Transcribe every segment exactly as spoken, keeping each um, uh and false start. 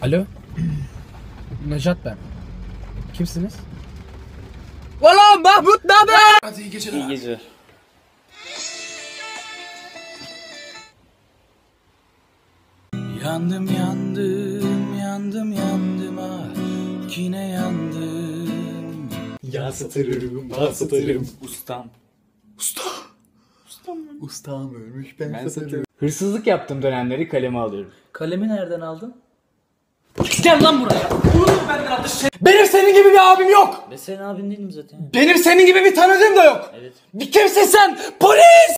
Alo. Nejat ben. Kimsiniz? Valla Mahmut ne haber? Hadi iyi geceler. İyi geceler. Yandım yandım yandım yandım ah yine yandım. Yansıtırım, yansıtırım. Ustam. Usta. Ustam mı? Ustam ölmüş ben, ben satarım. Hırsızlık yaptığım dönemleri kaleme alıyorum. Kalemi nereden aldın? Gel lan buraya. Benim senin gibi bir abim yok. Ben senin abin değilim zaten. Benim senin gibi bir tanıdığım da yok. Evet. Bir kimsin sen? Polis!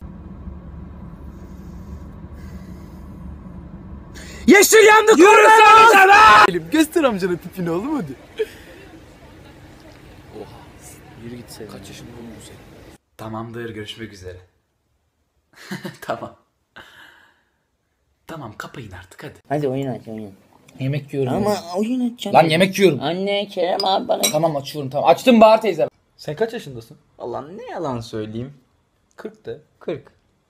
Yeşil yandı. Yürüsene lan! Göster amcanın tipini oğlum hadi. Yürü git sen. Kaç yaşında oğlum bu senin? Tamamdır, görüşmek üzere. Tamam. Tamam, kapayın artık hadi. Hadi oyun aç oyun. Yemek yiyorum. Ama oyun açacağım. Lan yemek yiyorum. Anne Kerem abi bana. Tamam açıyorum tamam. Açtım Bahar teyze. Sen kaç yaşındasın? Allah'ım ne yalan söyleyeyim. kırk de. kırk.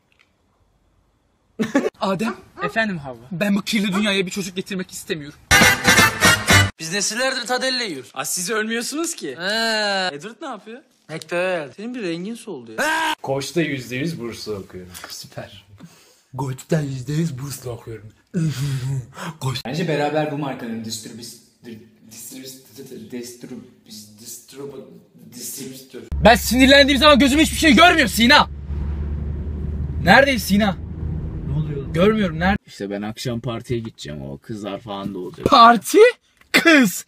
Adem. Efendim Havva. Ben bu kirli dünyaya bir çocuk getirmek istemiyorum. Biz nesillerdir Tadelle yiyoruz. Aa, siz ölmüyorsunuz ki. He. Edward ne yapıyor? Hector. Senin bir rengin soldu ya. Koç'ta yüzde yüz burslu okuyorum. Süper. Goç'tan yüzde yüz burslu okuyorum. Goç. Bence beraber bu markanın distribüs... Distribüs... Distribüs... Distribüstör. Ben sinirlendiğim zaman gözüm hiçbir şey görmüyor Sina. Neredeyiz Sina? Ne oluyor? Görmüyorum nerede? İşte ben akşam partiye gideceğim, o kızlar falan da olacak. Parti kız.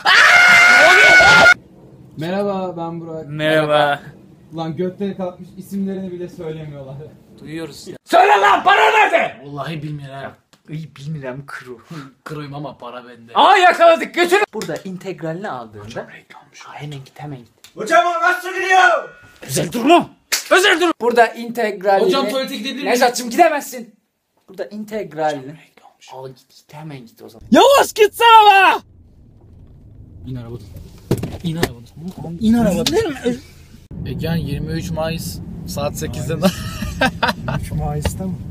Merhaba ben Burak. Merhaba. Ulan götleri kalkmış isimlerini bile söylemiyorlar. Duyuyoruz ya. Söyle lan para nerede? Vallahi bilmiyorum ha. İyi bilmiyorum kuru. Kırıyım ama para bende. Aa yakaladık götür. Burada integralini aldığında... Ha, hemen git hemen git. Güzel dur lan. Özel dur. Burada integralini... Hocam tuvalete gidebilir miyim? Nejat'cığım gidemezsin. Burada integralini... Al git git hemen git o zaman. Yavaş gitsene be. İn arabadan. İn arabadan. İn arabadan. Egehan yirmi üç Mayıs saat sekizde. üç Mayıs'ta mı?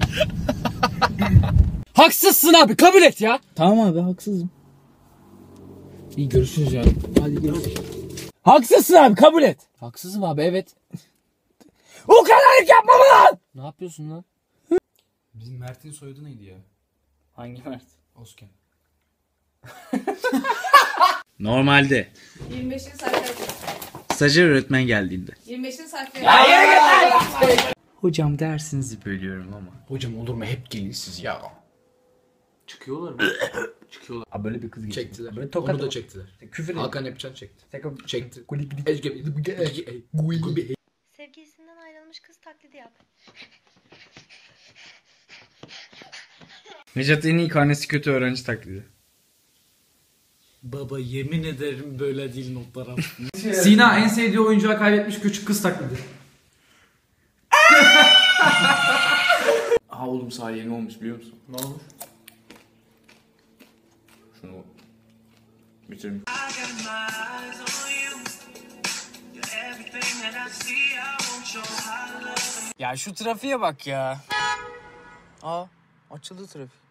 Haksızsın abi kabul et ya. Tamam abi haksızım. İyi görüşürüz ya. Hadi görüşürüz. Haksızsın abi kabul et. Haksızım abi evet. O kadarlık yapma lan. Ne yapıyorsun lan? Bizim Mert'in soyadı neydi ya? Hangi Mert? Osken. Normalde yirmi beşinci sayfaya geç. stajyer öğretmen geldiğinde. yirmi beşinci sayfaya geç. Hocam dersinizi bölüyorum ama. Hocam olur mu hep gelin siz ya. Çıkıyorlar mı? Çıkıyorlar. Abi böyle bir kız geçti. Çektiler. Böyle tokat Onu da çektiler. Küfür Hakan Epcan çekti. Tekrar Çekti. Sevgilisinden ayrılmış kız taklidi yap. Nejat en iyi karnesi kötü öğrenci taklidi. Baba yemin ederim böyle değil notlara. Sina en sevdiği oyuncağı kaybetmiş küçük kız taklidi. Aha oğlum sağ yeni olmuş biliyor musun? Ne olmuş? Şunu bitirmiş. Ya şu trafiğe bak ya. Aa açıldı trafik.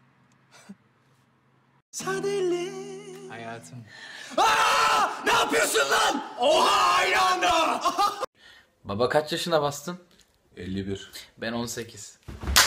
Hayatım. Ne yapıyorsun lan? Oha aynı anda. Baba kaç yaşına bastın? elli bir. Ben on sekiz.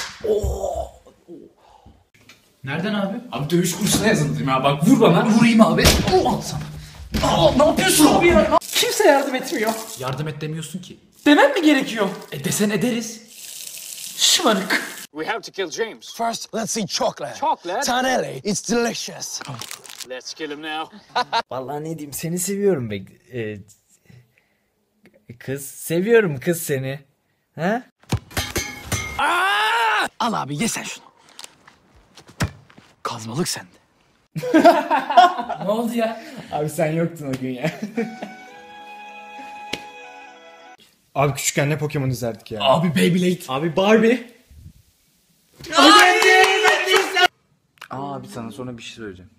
Nereden abi? Abi dövüş kursuna yazıldım ya bak vur bana. Vurayım abi. Oh, al sana. Aa, ne yapıyorsun abi ya? Kimse yardım etmiyor. Yardım et demiyorsun ki. Demem mi gerekiyor? E desen ederiz. Şımarık. We have to kill James. First let's see chocolate. Chocolate? Tanelli, it's delicious. Let's kill him now. Vallahi ne diyeyim seni seviyorum be. Ee, kız seviyorum kız seni. Ha? Al abi ye sen şunu. Kazmalık sende. Ne oldu ya? Abi sen yoktun o gün ya. Abi küçükken ne Pokemon izlerdik ya. Abi Beyblade. Abi Barbie. Aa abi sana sonra bir şey söyleyeceğim.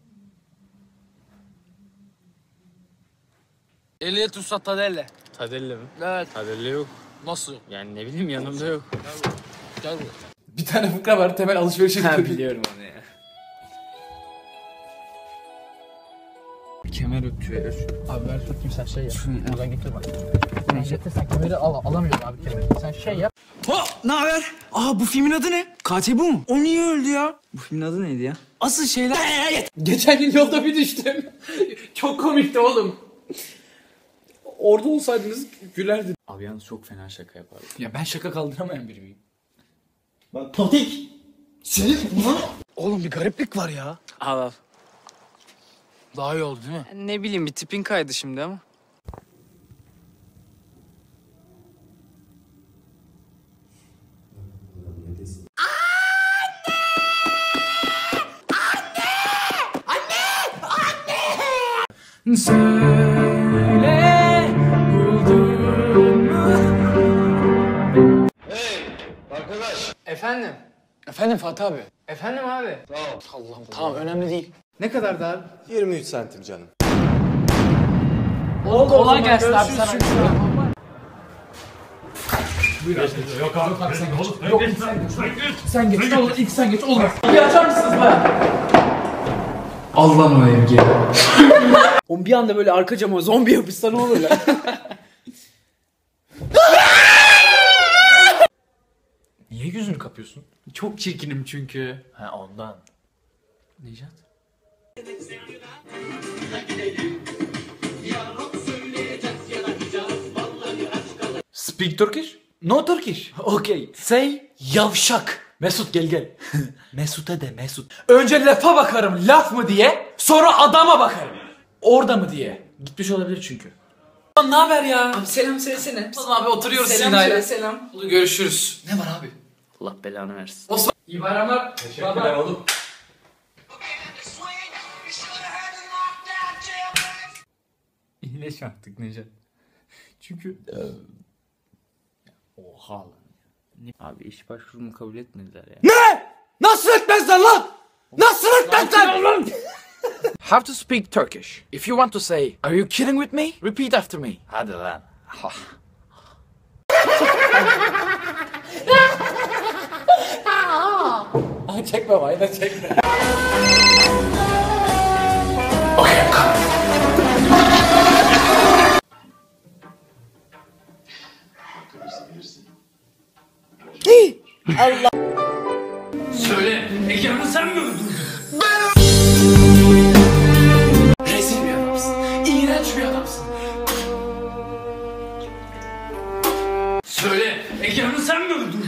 Ehliyet Üstad Tadelle. Tadelle mi? Evet. Tadelle yok. Nasıl? Yani ne bileyim yanımda yok. Gel buraya. Bir tane fıkra var temel alışverişe Ha gidiyor. biliyorum onu ya. kemer ötüyor. Abi ver tutayım sen şey yap. Buradan getir bak. Sen getir sen kemeri al. Alamıyorum abi kemeri. Sen şey yap. Ne haber? Aa bu filmin adı ne? Katil bu mu? O niye öldü ya? Bu filmin adı neydi ya? Asıl şeyler... Geçen gün yolda bir düştüm. Çok komikti oğlum. Orada olsaydınız gülerdi. Abi yalnız çok fena şaka yapardı. Ya ben şaka kaldıramayan biri miyim? Oğlum bir gariplik var ya. Al al. Daha iyi oldu değil mi? Ne bileyim bir tipin kaydı şimdi ama. Efendim? Efendim Fatih abi? Efendim abi? Tamam. Allah'ım tamam önemli değil. Ne kadar da abi? yirmi üç santim canım. Oldu kolay gelsin abi sana. Buyur abi. Yok abi, yok abi sen geç. Yok ilk sen geç. Sen geç. Ne olur ilk sen geç. Olmaz. Bir açar mısınız bana? Allah'ın o evgi. O bir anda böyle arka cama zombi yapışsa ne olur lan? Niye yüzünü kapıyorsun? Çok çirkinim çünkü. Ha ondan. Nejat. Speak Turkish? No Turkish. Okay. Say yavşak. Mesut gel gel. Mesut'a de Mesut. Önce lafa bakarım laf mı diye. Sonra adama bakarım. Orada mı diye. Gitmiş olabilir çünkü. Lan ne haber ya? Abi selam söylesene. Tamam abi oturuyoruz Selam Sina'yla. söyle selam. Görüşürüz. Ne var abi? Allah belanı versin. Osman. İyi bayramlar. Teşekkürler oğlum. İyileş artık Nejat. Çünkü... Oha lan. Abi iş başvurumu kabul etmediler ya. Ne? Nasıl etmezler lan? Nasıl etmezler lan? How to speak Turkish. If you want to say, are you kidding with me? Repeat after me. Hadi lan. Ay çekme vay da çekme. Söyle. Egemen'i sen mi öldürdün? Rezil bir adamsın. İğrenç bir adamsın. Söyle. Egemen'i sen mi öldürdün?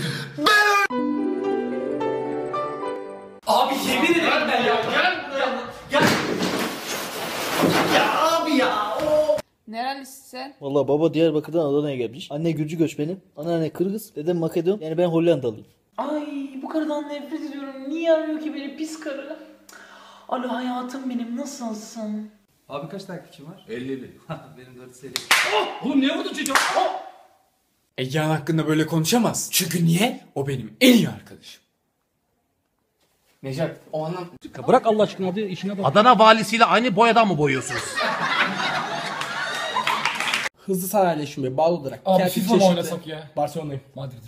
Abi yemin ederim ben ya. Gel buraya. Gel. Ya abi ya. Nerelisin sen? Valla baba Diyarbakır'dan Adana'ya gelmiş. Anne Gürcü göçmeni. Anneanne Kırgız. Dedem Makedon. Yani ben Hollandalıyım. Ay bu karıdan nefret ediyorum. Niye arıyor ki beni pis karı? Alo hayatım benim nasılsın? Abi kaç takipçin var? elli bin. Benim dört seri. Oğlum niye vurdun çocuğa? Egehan hakkında böyle konuşamaz. Çünkü niye? O benim en iyi arkadaşım. Nejat o anlam. Bırak Allah aşkına hadi işine bak. Adana valisiyle aynı boyadan mı boyuyorsunuz? Hızlı sanayileşme bağlı olarak. Abi Kerpiç FIFA mı çeşitli- oynasak ya? Barcelona'yım. Madrid'im.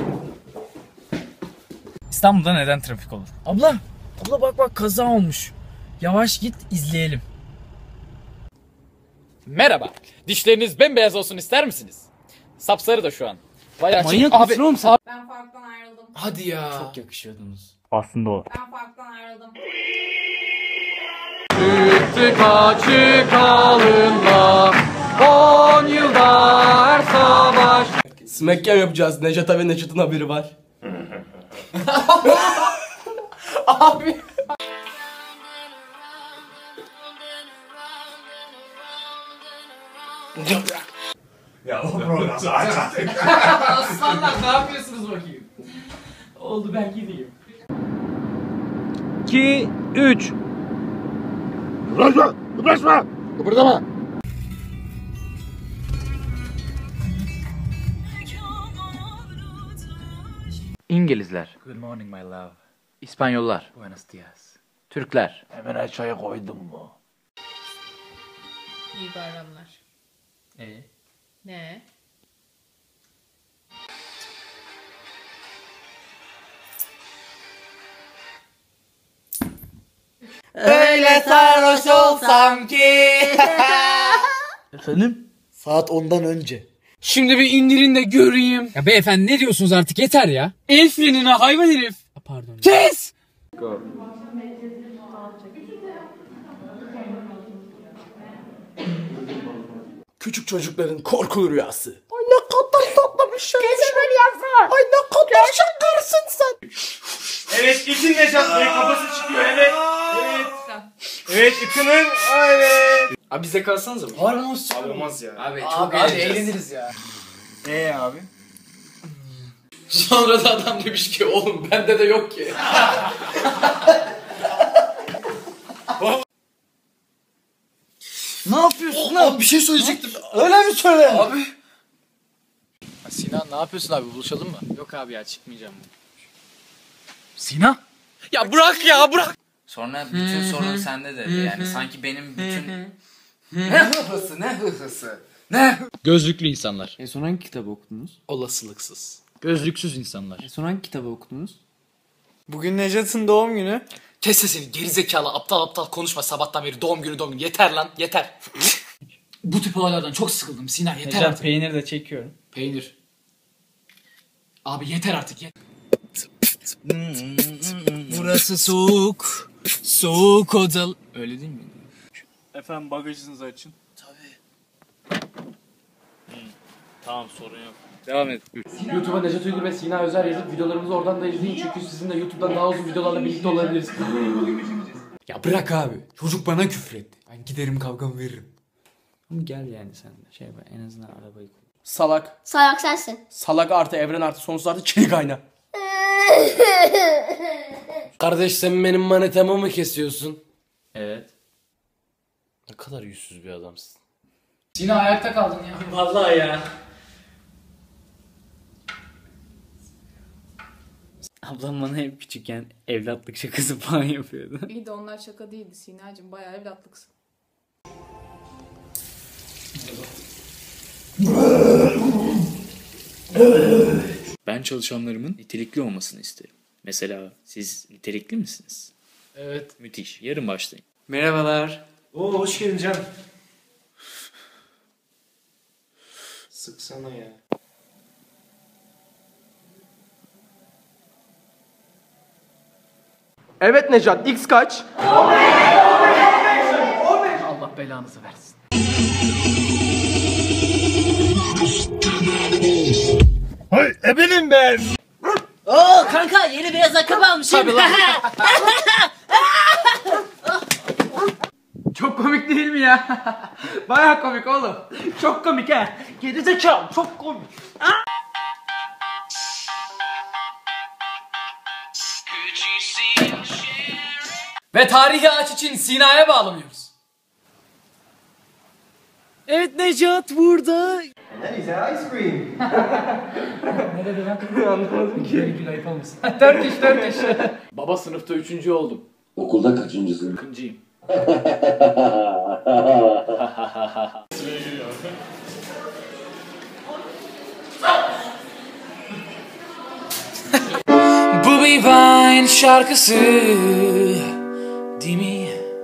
İstanbul'da neden trafik olur? Abla, abla bak bak kaza olmuş. Yavaş git izleyelim. Merhaba. Dişleriniz bembeyaz olsun ister misiniz? Sapsarı da şu an. Bayağı Manyak abi, mısın oğlum sen? Ben farktan ayrıldım. Hadi ya. Çok yakışıyordunuz. Aslında o. Ben farktan ayrıldım. Çıktık açık alınma. On yılda her savaş. Smackdown yapacağız. Nejat'a ve Nejat'ın haberi var. Abi. Ya o program zaten. Aslanlar ne yapıyorsunuz bakayım? Oldu ben gideyim. iki, üç. Kıpraşma! Kıpraşma! Kıpırdama! İngilizler. Good morning my love. İspanyollar. Buenos dias. Türkler. Hemen aşağıya koydum mu? İyi bayramlar. Ee? Ne? Öyle sarhoş olsam ki. Efendim? Saat ondan önce. Şimdi bir indirin de göreyim. Ya beyefendi ne diyorsunuz artık yeter ya. El frenine hayvan herif. Pardon. Kes! Küçük çocukların korkulu rüyası. Ay ne kadar tatlı bir şey. Kesin böyle yapma. Ay ne kadar şakarsın sen. Evet itin Necat Bey kafası çıkıyor evet. Evet. Evet itinin evet. Abi bize kalsanıza mı? Harbi nasıl? Abi olmaz ya. Abi çok Abi, abi eğleniriz ya. Eee abi? Sonra da adam demiş ki oğlum bende de yok ki. Ne yapıyorsun lan? Bir şey söyleyecektim. Öyle mi söyle? Abi. Sinan ne yapıyorsun abi buluşalım mı? Yok abi ya çıkmayacağım. Sinan? Ya bırak ya bırak. Sonra bütün sorun sende de yani sanki benim bütün... Ne hıhısı ne hıhısı? Ne? Gözlüklü insanlar. En son hangi kitabı okudunuz? Olasılıksız. Gözlüksüz insanlar. En son hangi kitabı okudunuz? Bugün Necat'ın doğum günü. Kes sesini gerizekalı aptal aptal konuşma sabahtan beri doğum günü doğum günü. Yeter lan yeter. Bu tip olaylardan çok sıkıldım Sinan yeter Necat artık. peynir de çekiyorum. Peynir. Abi yeter artık ye. Burası soğuk. Soğuk odalı. Öyle değil mi? Efendim bagajınızı açın. Tamam sorun yok. Devam et. YouTube'a Necat Uygur ve Sina Özer yazıp videolarımızı oradan da izleyin çünkü sizinle YouTube'dan daha uzun videolarla birlikte olabiliriz. Ya bırak abi. Çocuk bana küfretti. Ben giderim kavgamı veririm. Ama gel yani sen de şey yapar en azından arabayı koy. Salak. Salak sensin. Salak artı evren artı sonsuz artı çelik ayna. Kardeş sen benim manetamı mı kesiyorsun? Evet. Ne kadar yüzsüz bir adamsın. Sinan ayakta kaldın ya. Vallahi ya. Ablam bana hep küçükken evlatlık şakası falan yapıyordu. İyi de onlar şaka değildi Sinacığım. Bayağı evlatlıksın. Ben çalışanlarımın nitelikli olmasını isterim. Mesela siz nitelikli misiniz? Evet. Müthiş. Yarın başlayın. Merhabalar. Oo hoş geldin canım. Sıksana ya. Evet Necat X kaç? Allah belanızı versin. Hay ebenim ben. Oo kanka yeni beyaz ayakkabı almışım. Çok komik değil mi ya? Baya komik oğlum. Çok komik ha. Gerizekalı çok komik. Ve tarihi ağaç için Sina'ya bağlanıyoruz. Evet Necat burada. Dört iş dört iş. Baba sınıfta üçüncü oldum. Okulda kaçıncısın? Kıncıyım. Bu bir Vine şarkısı değil mi?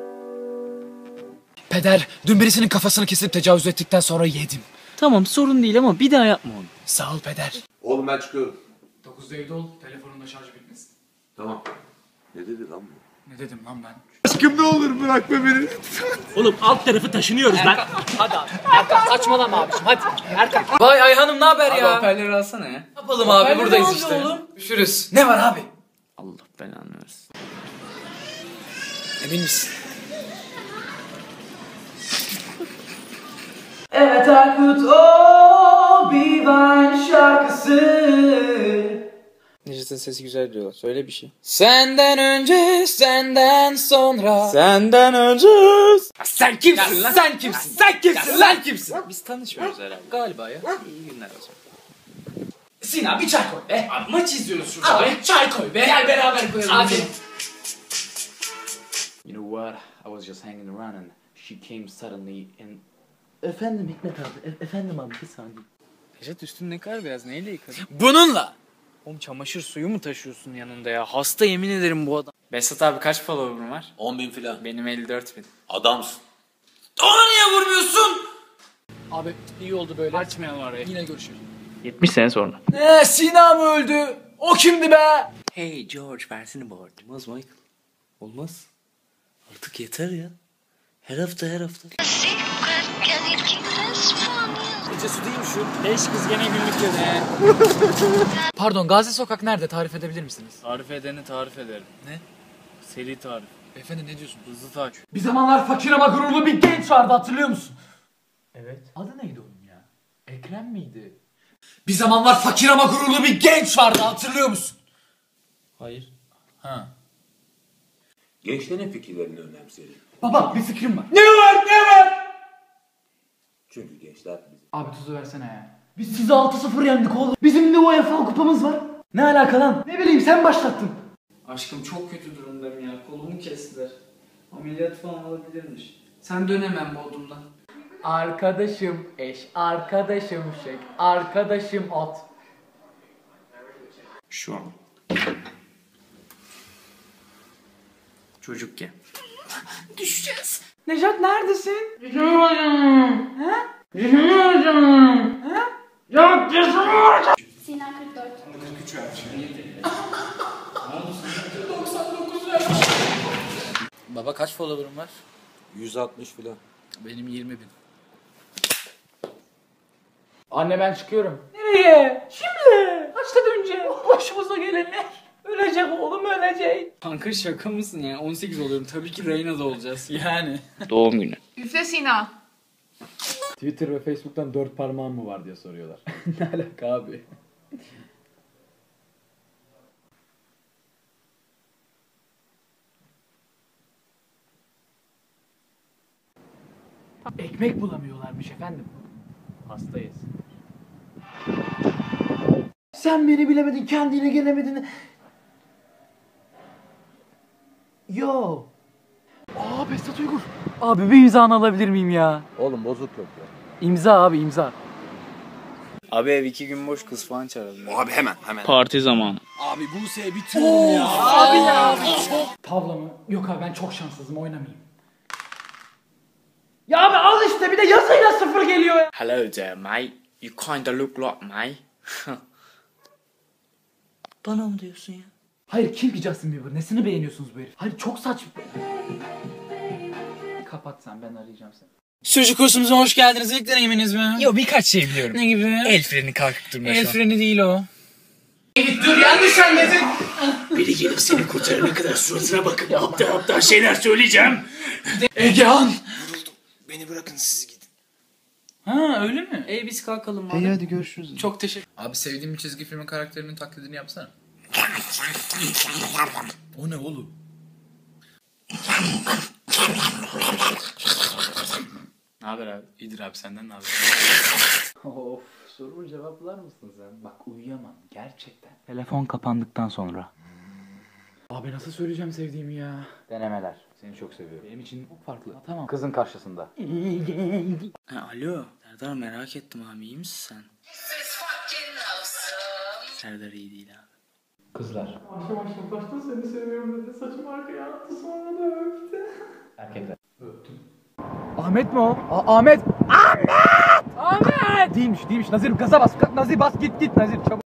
Peder dün birisinin kafasını kesip tecavüz ettikten sonra yedim. Tamam sorun değil ama bir daha yapma onu. Sağ ol peder. Oğlum ben çıkıyorum. dokuzda evde ol telefonunda şarj bitmesin. Tamam. Ne dedi lan bu? Ne dedim lan ben? Aşkım ne olur bırakma beni. Oğlum alt tarafı taşınıyoruz lan. Hadi abi. Erkan saçmalama abiciğim hadi. Erkan. Vay Ayhan'ım ne haber Abi ya? hoparlörü alsana ya. Ne yapalım abi Hoparlörü buradayız al işte. oğlum. Görüşürüz. Ne var abi? Allah belanı versin. Emin misin? Evet Aykut o bir Vine şarkısı. Necat'ın sesi güzel diyorlar. Söyle bir şey. Senden önce senden sonra. Senden önce. Sen kimsin lan? Sen kimsin? Sen kimsin lan kimsin? Biz tanışmıyoruz herhalde. Galiba ya. İyi günler o zaman. Sinan bir çay koy be. Abi maç izliyoruz şurada. Abi çay koy be. Gel beraber koyalım. Abi. You know what? I was just hanging around and she came suddenly and... Efendim Hikmet abi. E- efendim abi bir saniye. Necat üstün ne kadar beyaz neyle yıkadın? Bununla. Oğlum çamaşır suyu mu taşıyorsun yanında ya? Hasta yemin ederim bu adam. Behzat abi kaç follower'ın var? on bin filan. Benim elli dört bin. Adamsın. Ona niye vurmuyorsun? Abi iyi oldu böyle. Açmayalım orayı. Yine görüşürüz. yetmiş sene sonra. Ne Sina mı öldü? O kimdi be? Hey George versene bu arada. Olmaz Michael. Olmaz. Artık yeter ya. Her hafta her hafta. Gece su değil mi şu? Beş kız gene günlük dedi. Pardon, Gazi Sokak nerede? Tarif edebilir misiniz? Tarif edeni tarif ederim. Ne? Seri tarif. Beyefendi ne diyorsun? Hızlı taç. Bir zamanlar fakir ama gururlu bir genç vardı, hatırlıyor musun? Evet. Adı neydi onun ya? Ekrem miydi? Bir zamanlar fakir ama gururlu bir genç vardı, hatırlıyor musun? Hayır. Ha. Gençlerin fikirlerini önemseyelim. Baba bir fikrim var. Ne var ne var? Çünkü gençler bizim. Abi tuzu versene ya. Biz sizi altı sıfır yendik oğlum. Bizim de U E F A kupamız var. Ne alaka lan? Ne bileyim sen başlattın. Aşkım çok kötü durumdayım ya. Kolumu kestiler. Ameliyat falan olabilirmiş. Sen dön hemen Bodrum'dan. Arkadaşım eş, arkadaşım şek, arkadaşım at. Şu an. Çocukken. Düşeceğiz. Nejat neredesin? Cesur hocam. He? Cesur hocam. He? Ya cesur hocam. Sina kırk dört. kırk üç vermiş. doksan dokuz vermiş. Baba kaç follower'ın var? yüz altmış filan. Benim yirmi bin. Anne ben çıkıyorum. Nereye? Şimdi. Kaçta döneceğim? Başımıza gelenler. Ölecek oğlum, ölecek. Kanka şaka mısın ya? on sekiz oluyorum. Tabii ki Reyna'da olacağız. Yani. Doğum günü. Üfle Sina. Twitter ve Facebook'tan dört parmağın mı var diye soruyorlar. Ne alaka abi? Ekmek bulamıyorlarmış efendim. Hastayız. Sen beni bilemedin, kendine gelemedin. Yo. Aa Behzat Uygur. Abi bir imzanı alabilir miyim ya? Oğlum bozuk yok ya. İmza abi, imza. Abi ev iki gün boş, kız falan çağıralım. Abi hemen hemen. Parti zamanı. Abi Buse'ye bitiyorum ya. Abi ya. Tavla mı? Yok abi ben çok şanssızım, oynamayayım. Ya abi al işte, bir de yazıyla sıfır geliyor ya. Hello there mate. You kinda look like me. Bana mı diyorsun ya? Hayır, kim ki Justin Bieber? Nesini beğeniyorsunuz bu herif? Hayır çok saçma. Kapat sen, ben arayacağım seni. Sürücü kursumuza hoş geldiniz. İlk deneyiminiz mi? Yo birkaç şey biliyorum. Ne gibi? El freni kalkıp durma El şu an. freni değil o. Dur yanlış anladın. Biri gelip seni kurtarana kadar suratına bakıp aptal aptal şeyler söyleyeceğim. Egehan. Beni bırakın siz gidin. Ha öyle mi? Ey biz kalkalım İyi madem. hadi görüşürüz. Çok teşekkür. Abi sevdiğim bir çizgi filmin karakterinin taklidini yapsana. O ne oğlum? Ne haber abi? İyidir abi, senden ne haber? Of, sorumu cevaplar mısın sen? Bak uyuyamam gerçekten. Telefon kapandıktan sonra. Abi nasıl söyleyeceğim sevdiğimi ya? Denemeler. Seni çok seviyorum. Benim için çok farklı. Ha, tamam. Kızın karşısında. Ha, alo. Serdar merak ettim abi, iyi misin sen? Serdar iyi değil abi. Kızlar. Başta başta başta seni seviyorum dedi. Saçımı arkaya attı, sonra da öptü. Erkekler. Öptüm. Ahmet mi o? A- Ahmet! Ahmet! Ahmet! Değilmiş değilmiş. Nazir gaza bas. Nazir bas, git git Nazir çabuk.